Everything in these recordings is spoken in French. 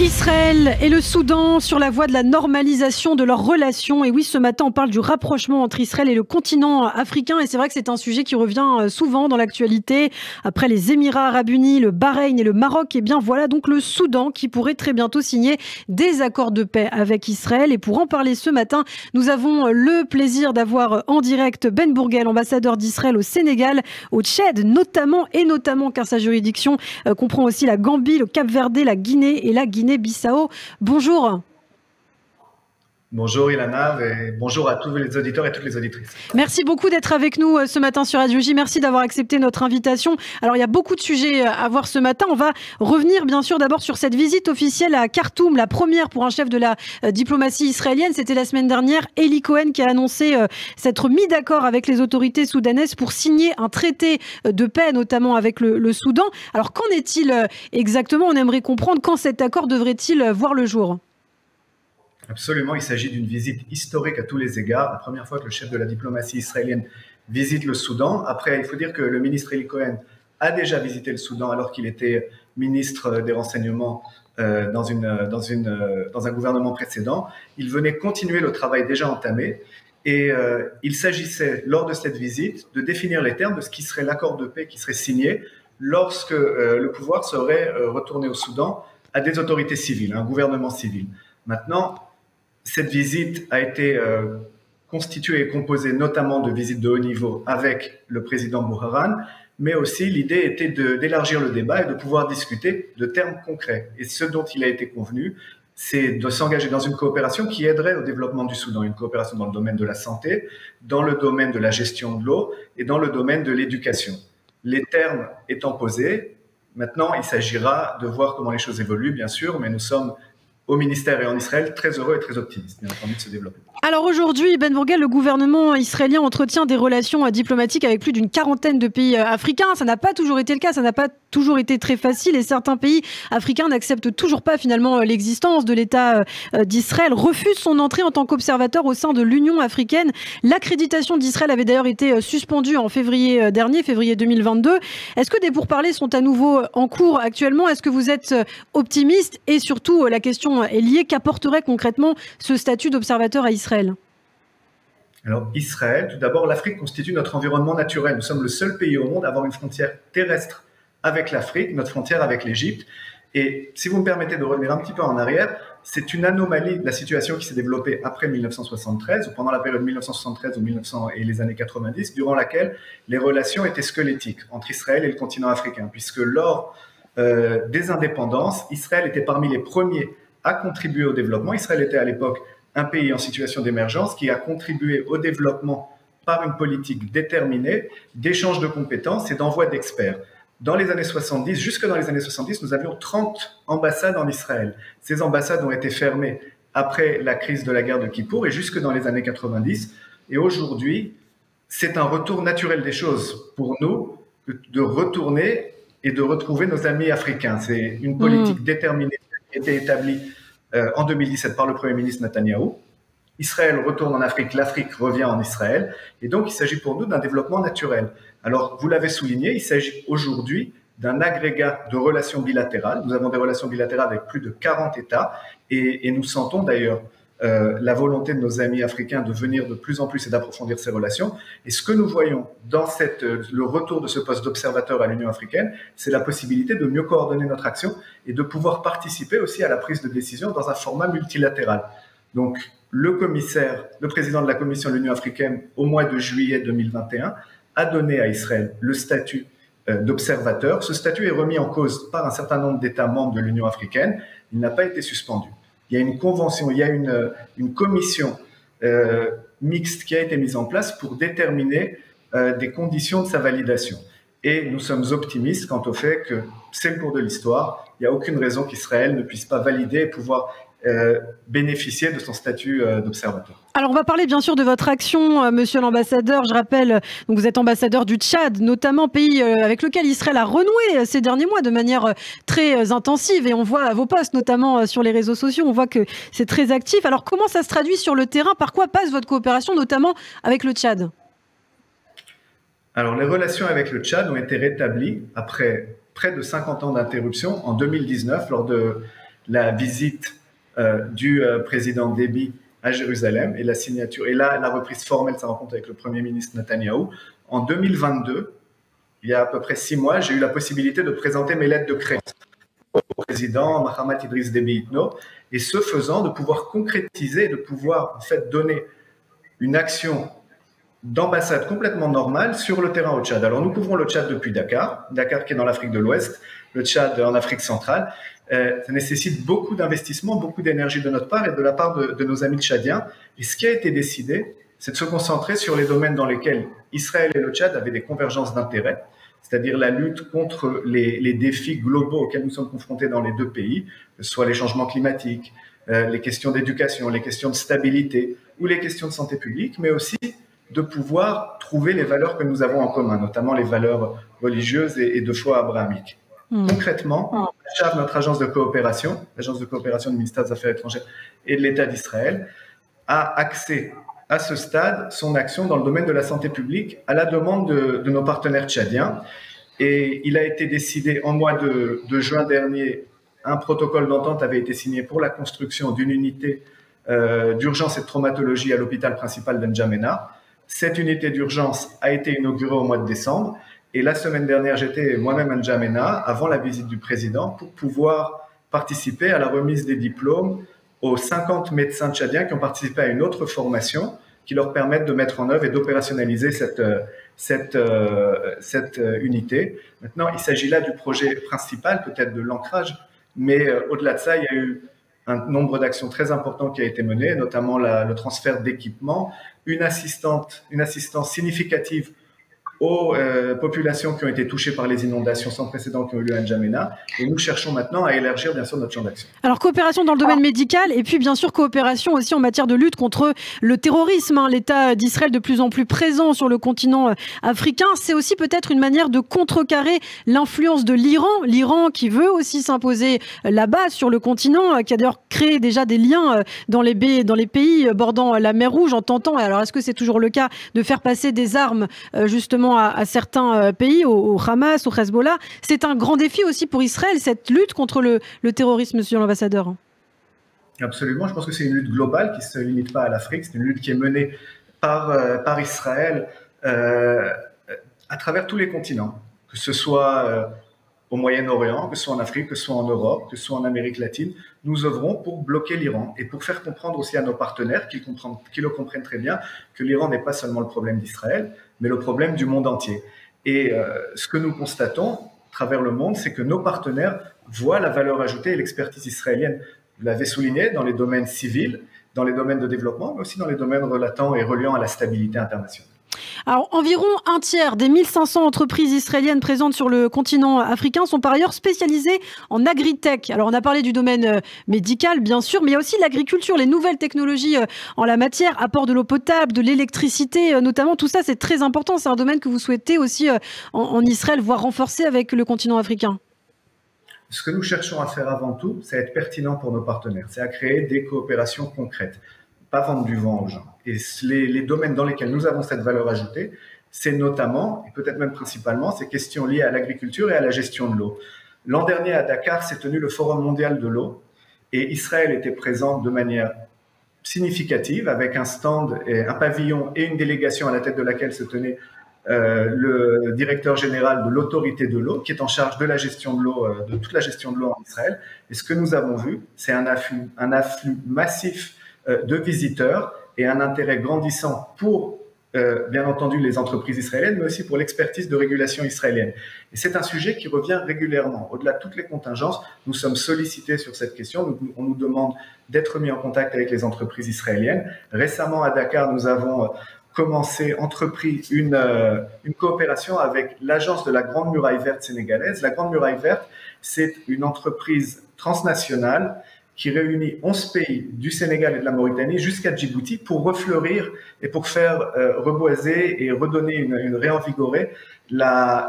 Israël et le Soudan sur la voie de la normalisation de leurs relations. Et oui, ce matin, on parle du rapprochement entre Israël et le continent africain. Et c'est vrai que c'est un sujet qui revient souvent dans l'actualité. Après les Émirats arabes unis, le Bahreïn et le Maroc, et bien voilà donc le Soudan qui pourrait très bientôt signer des accords de paix avec Israël. Et pour en parler ce matin, nous avons le plaisir d'avoir en direct Ben Bourguel, ambassadeur d'Israël au Sénégal, au Tchad notamment, car sa juridiction comprend aussi la Gambie, le Cap-Vert, la Guinée et la Guinée-Bissau. Bonjour. Bonjour Ilana et bonjour à tous les auditeurs et toutes les auditrices. Merci beaucoup d'être avec nous ce matin sur Radio J. Merci d'avoir accepté notre invitation. Alors il y a beaucoup de sujets à voir ce matin. On va revenir bien sûr d'abord sur cette visite officielle à Khartoum, la première pour un chef de la diplomatie israélienne. C'était la semaine dernière. Eli Cohen qui a annoncé s'être mis d'accord avec les autorités soudanaises pour signer un traité de paix, notamment avec le Soudan. Alors qu'en est-il exactement? On aimerait comprendre quand cet accord devrait-il voir le jour. Absolument, il s'agit d'une visite historique à tous les égards. La première fois que le chef de la diplomatie israélienne visite le Soudan. Après, il faut dire que le ministre Eli Cohen a déjà visité le Soudan alors qu'il était ministre des Renseignements dans un gouvernement précédent. Il venait continuer le travail déjà entamé et il s'agissait, lors de cette visite, de définir les termes de ce qui serait l'accord de paix qui serait signé lorsque le pouvoir serait retourné au Soudan à des autorités civiles, un gouvernement civil. Maintenant, cette visite a été constituée et composée notamment de visites de haut niveau avec le président Bouharan, mais aussi l'idée était d'élargir le débat et de pouvoir discuter de termes concrets. Et ce dont il a été convenu, c'est de s'engager dans une coopération qui aiderait au développement du Soudan, une coopération dans le domaine de la santé, dans le domaine de la gestion de l'eau et dans le domaine de l'éducation. Les termes étant posés, maintenant il s'agira de voir comment les choses évoluent, bien sûr, mais nous sommes au ministère et en Israël, très heureux et très optimistes, bien entendu, de se développer. Alors aujourd'hui, Ben Bourguel, le gouvernement israélien entretient des relations diplomatiques avec plus d'une quarantaine de pays africains. Ça n'a pas toujours été le cas, ça n'a pas toujours été très facile et certains pays africains n'acceptent toujours pas finalement l'existence de l'État d'Israël, refusent son entrée en tant qu'observateur au sein de l'Union africaine. L'accréditation d'Israël avait d'ailleurs été suspendue en février dernier, février 2022. Est-ce que des pourparlers sont à nouveau en cours actuellement? Est-ce que vous êtes optimiste? Et surtout, la question est liée, qu'apporterait concrètement ce statut d'observateur à Israël? Alors Israël, tout d'abord, l'Afrique constitue notre environnement naturel. Nous sommes le seul pays au monde à avoir une frontière terrestre avec l'Afrique, notre frontière avec l'Égypte. Et si vous me permettez de revenir un petit peu en arrière, c'est une anomalie de la situation qui s'est développée après 1973, ou pendant la période 1973 et les années 90, durant laquelle les relations étaient squelettiques entre Israël et le continent africain, puisque lors des indépendances, Israël était parmi les premiers à contribuer au développement. Israël était à l'époque un pays en situation d'émergence qui a contribué au développement par une politique déterminée d'échange de compétences et d'envoi d'experts. Dans les années 70, jusque dans les années 70, nous avions 30 ambassades en Israël. Ces ambassades ont été fermées après la crise de la guerre de Kippour et jusque dans les années 90. Et aujourd'hui, c'est un retour naturel des choses pour nous de retourner et de retrouver nos amis africains. C'est une politique déterminée qui a été établie en 2017 par le Premier ministre Netanyahou. Israël retourne en Afrique, l'Afrique revient en Israël. Et donc, il s'agit pour nous d'un développement naturel. Alors, vous l'avez souligné, il s'agit aujourd'hui d'un agrégat de relations bilatérales. Nous avons des relations bilatérales avec plus de 40 États et nous sentons d'ailleurs la volonté de nos amis africains de venir de plus en plus et d'approfondir ces relations. Et ce que nous voyons dans le retour de ce poste d'observateur à l'Union africaine, c'est la possibilité de mieux coordonner notre action et de pouvoir participer aussi à la prise de décision dans un format multilatéral. Donc, le président de la Commission de l'Union africaine, au mois de juillet 2021, a donné à Israël le statut d'observateur. Ce statut est remis en cause par un certain nombre d'États membres de l'Union africaine. Il n'a pas été suspendu. Il y a une convention, il y a une commission mixte qui a été mise en place pour déterminer des conditions de sa validation. Et nous sommes optimistes quant au fait que c'est le cours de l'histoire. Il n'y a aucune raison qu'Israël ne puisse pas valider et pouvoir bénéficier de son statut d'observateur. Alors on va parler bien sûr de votre action, monsieur l'ambassadeur. Je rappelle, donc vous êtes ambassadeur du Tchad, notamment pays avec lequel Israël a renoué ces derniers mois de manière très intensive. Et on voit vos posts, notamment sur les réseaux sociaux, on voit que c'est très actif. Alors comment ça se traduit sur le terrain? Par quoi passe votre coopération, notamment avec le Tchad? Alors les relations avec le Tchad ont été rétablies après près de 50 ans d'interruption en 2019 lors de la visite du président Déby à Jérusalem et la signature, et là, la reprise formelle de sa rencontre avec le Premier ministre Netanyahou. En 2022, il y a à peu près 6 mois, j'ai eu la possibilité de présenter mes lettres de créance au président Mohamed Idriss Déby Itno, et ce faisant, de pouvoir concrétiser, de pouvoir en fait donner une action d'ambassade complètement normale sur le terrain au Tchad. Alors nous couvrons le Tchad depuis Dakar, Dakar qui est dans l'Afrique de l'Ouest, le Tchad en Afrique centrale. Ça nécessite beaucoup d'investissement, beaucoup d'énergie de notre part et de la part de nos amis tchadiens. Et ce qui a été décidé, c'est de se concentrer sur les domaines dans lesquels Israël et le Tchad avaient des convergences d'intérêts, c'est-à-dire la lutte contre les défis globaux auxquels nous sommes confrontés dans les deux pays, que ce soit les changements climatiques, les questions d'éducation, les questions de stabilité ou les questions de santé publique, mais aussi de pouvoir trouver les valeurs que nous avons en commun, notamment les valeurs religieuses et de foi abrahamique. Concrètement, notre agence de coopération du ministère des Affaires étrangères et de l'État d'Israël, a axé à ce stade son action dans le domaine de la santé publique à la demande de nos partenaires tchadiens. Et il a été décidé en mois de juin dernier, un protocole d'entente avait été signé pour la construction d'une unité d'urgence et de traumatologie à l'hôpital principal d'Njamena. Cette unité d'urgence a été inaugurée au mois de décembre. Et la semaine dernière, j'étais moi-même à N'Djamena, avant la visite du président, pour pouvoir participer à la remise des diplômes aux 50 médecins tchadiens qui ont participé à une autre formation qui leur permettent de mettre en œuvre et d'opérationnaliser cette unité. Maintenant, il s'agit là du projet principal, peut-être de l'ancrage, mais au-delà de ça, il y a eu un nombre d'actions très importantes qui a été mené, notamment le transfert d'équipements, une assistance significative aux populations qui ont été touchées par les inondations sans précédent qui ont eu lieu à N'Djamena. Et nous cherchons maintenant à élargir, bien sûr, notre champ d'action. Alors, coopération dans le domaine médical et puis, bien sûr, coopération aussi en matière de lutte contre le terrorisme. L'État d'Israël de plus en plus présent sur le continent africain. C'est aussi peut-être une manière de contrecarrer l'influence de l'Iran. L'Iran qui veut aussi s'imposer là-bas sur le continent, qui a d'ailleurs créé déjà des liens dans les pays bordant la mer Rouge en tentant, alors est-ce que c'est toujours le cas, de faire passer des armes justement à certains pays, au Hamas, au Hezbollah. C'est un grand défi aussi pour Israël, cette lutte contre le terrorisme, monsieur l'ambassadeur. Absolument, je pense que c'est une lutte globale qui ne se limite pas à l'Afrique, c'est une lutte qui est menée par Israël à travers tous les continents, que ce soit au Moyen-Orient, que ce soit en Afrique, que ce soit en Europe, que ce soit en Amérique latine. Nous œuvrons pour bloquer l'Iran et pour faire comprendre aussi à nos partenaires, qu'ils le comprennent très bien, que l'Iran n'est pas seulement le problème d'Israël, mais le problème du monde entier. Et ce que nous constatons à travers le monde, c'est que nos partenaires voient la valeur ajoutée et l'expertise israélienne. Vous l'avez souligné, dans les domaines civils, dans les domaines de développement, mais aussi dans les domaines relatant et reliant à la stabilité internationale. Alors, environ un tiers des 1500 entreprises israéliennes présentes sur le continent africain sont par ailleurs spécialisées en agritech. Alors, on a parlé du domaine médical, bien sûr, mais il y a aussi l'agriculture, les nouvelles technologies en la matière, apport de l'eau potable, de l'électricité, notamment. Tout ça, c'est très important. C'est un domaine que vous souhaitez aussi en Israël voir renforcé avec le continent africain. Ce que nous cherchons à faire avant tout, c'est être pertinent pour nos partenaires. C'est à créer des coopérations concrètes, pas vendre du vent aux gens. Et les domaines dans lesquels nous avons cette valeur ajoutée, c'est notamment, et peut-être même principalement, ces questions liées à l'agriculture et à la gestion de l'eau. L'an dernier, à Dakar, s'est tenu le Forum mondial de l'eau, et Israël était présent de manière significative, avec un stand, un pavillon et une délégation à la tête de laquelle se tenait le directeur général de l'autorité de l'eau, qui est en charge de la gestion de l'eau, de toute la gestion de l'eau en Israël. Et ce que nous avons vu, c'est un afflux massif de visiteurs et un intérêt grandissant pour, bien entendu, les entreprises israéliennes, mais aussi pour l'expertise de régulation israélienne. Et c'est un sujet qui revient régulièrement. Au-delà de toutes les contingences, nous sommes sollicités sur cette question. On nous demande d'être mis en contact avec les entreprises israéliennes. Récemment, à Dakar, nous avons entrepris une coopération avec l'agence de la Grande Muraille Verte sénégalaise. La Grande Muraille Verte, c'est une entreprise transnationale qui réunit 11 pays du Sénégal et de la Mauritanie jusqu'à Djibouti pour refleurir et pour faire reboiser et redonner réenvigorer la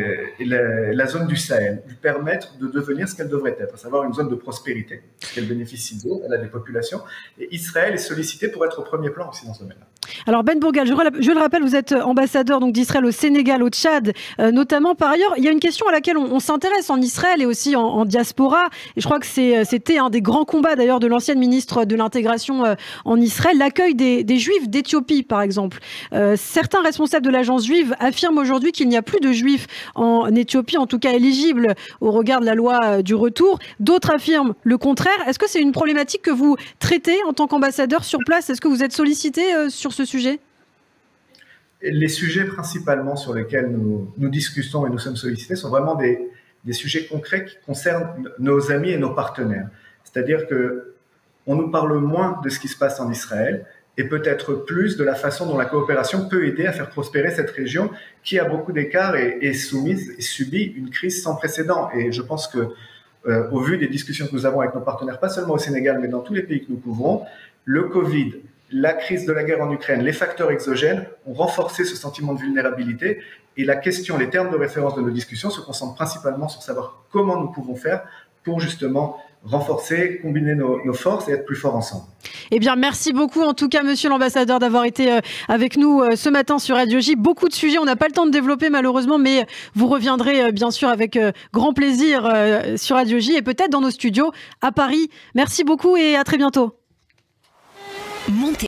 zone du Sahel, lui permettre de devenir ce qu'elle devrait être, à savoir une zone de prospérité, parce qu'elle bénéficie d'eau, elle a des populations, et Israël est sollicité pour être au premier plan aussi dans ce domaine-là. Alors Ben Bourgal, je le rappelle, vous êtes ambassadeur donc d'Israël au Sénégal, au Tchad, notamment. Par ailleurs, il y a une question à laquelle on s'intéresse en Israël et aussi en diaspora. Et je crois que c'était un des grands combats d'ailleurs de l'ancienne ministre de l'intégration en Israël, l'accueil des Juifs d'Éthiopie, par exemple. Certains responsables de l'agence juive affirment aujourd'hui qu'il n'y a plus de Juifs en Éthiopie, en tout cas éligibles au regard de la loi du retour. D'autres affirment le contraire. Est-ce que c'est une problématique que vous traitez en tant qu'ambassadeur sur place? Est-ce que vous êtes sollicité sur ce sujet? Les sujets principalement sur lesquels nous discutons et nous sommes sollicités sont vraiment des sujets concrets qui concernent nos amis et nos partenaires. C'est-à-dire qu'on nous parle moins de ce qui se passe en Israël et peut-être plus de la façon dont la coopération peut aider à faire prospérer cette région qui, à beaucoup d'écarts, est soumise et subit une crise sans précédent. Et je pense que, au vu des discussions que nous avons avec nos partenaires, pas seulement au Sénégal, mais dans tous les pays que nous couvrons, le Covid, la crise de la guerre en Ukraine, les facteurs exogènes ont renforcé ce sentiment de vulnérabilité. Et la question, les termes de référence de nos discussions se concentrent principalement sur savoir comment nous pouvons faire pour justement renforcer, combiner nos forces et être plus forts ensemble. Eh bien, merci beaucoup en tout cas, monsieur l'ambassadeur, d'avoir été avec nous ce matin sur Radio J. Beaucoup de sujets, on n'a pas le temps de développer malheureusement, mais vous reviendrez bien sûr avec grand plaisir sur Radio J et peut-être dans nos studios à Paris. Merci beaucoup et à très bientôt.